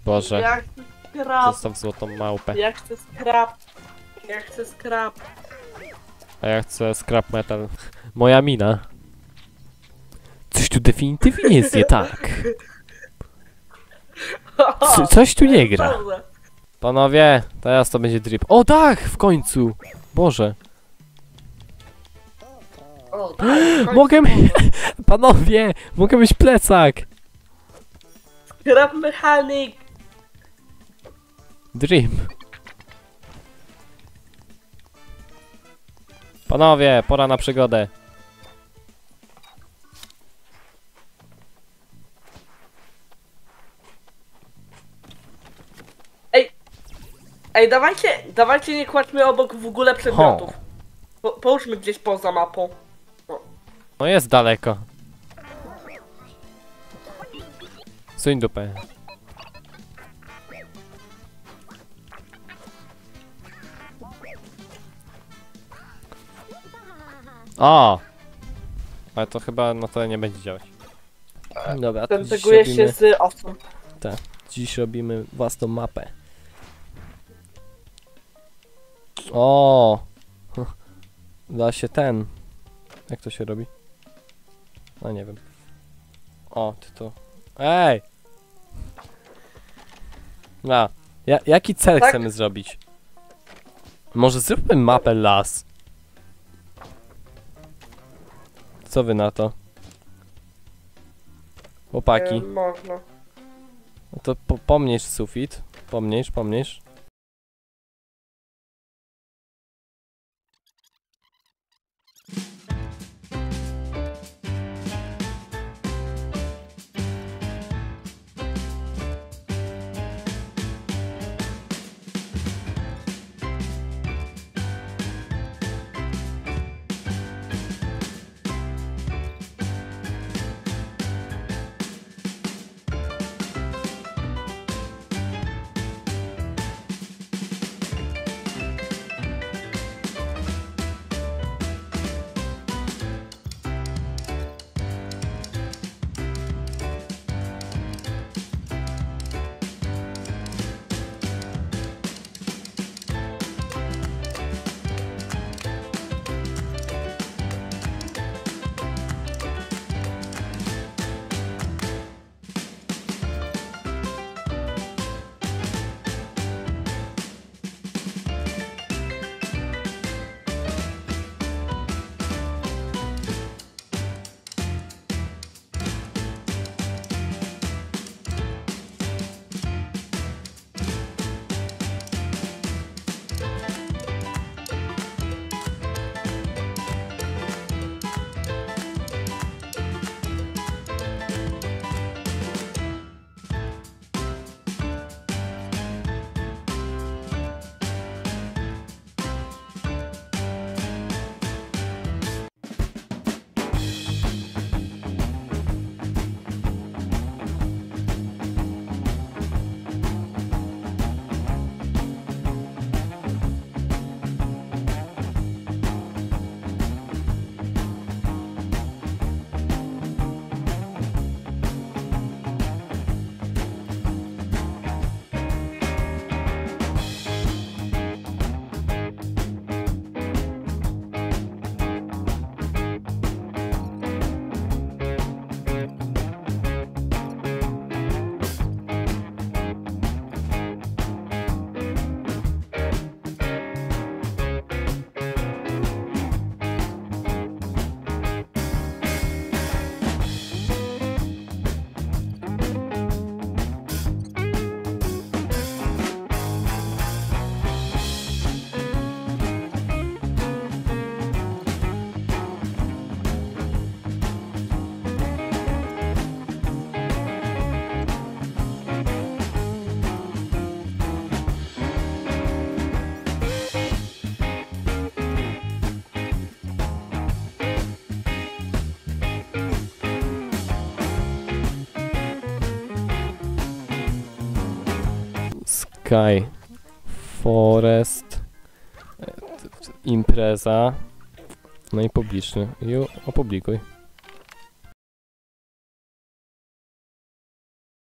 Boże, Ja chcę skrap. zostaw złotą małpę. Ja chcę skrap. Ja chcę skrap. A ja chcę scrap metal. Moja mina. Coś tu definitywnie jest nie tak. Coś tu nie gra. Panowie, teraz to będzie drip. O tak, w końcu. Boże. O, tak, Mogę Panowie, mogę mieć plecak. Skrap mechanik. Dream. Panowie, pora na przygodę. Ej, dawajcie nie kładźmy obok w ogóle przedmiotów. Połóżmy gdzieś poza mapą. No jest daleko. Suń dupę. O! Ale to chyba na to nie będzie działać. Dobra, to dziś Tenteguję się robimy, z osób. dziś robimy własną mapę. O! Da się ten. Jak to się robi? No nie wiem. O, ty to. Ej! A, jaki cel Tak? chcemy zrobić? Może zróbmy mapę las. Co wy na to? Chłopaki. Można. No to pomniejsz sufit. Pomniejsz. Sky, Forest, impreza, no i publiczny. I opublikuj.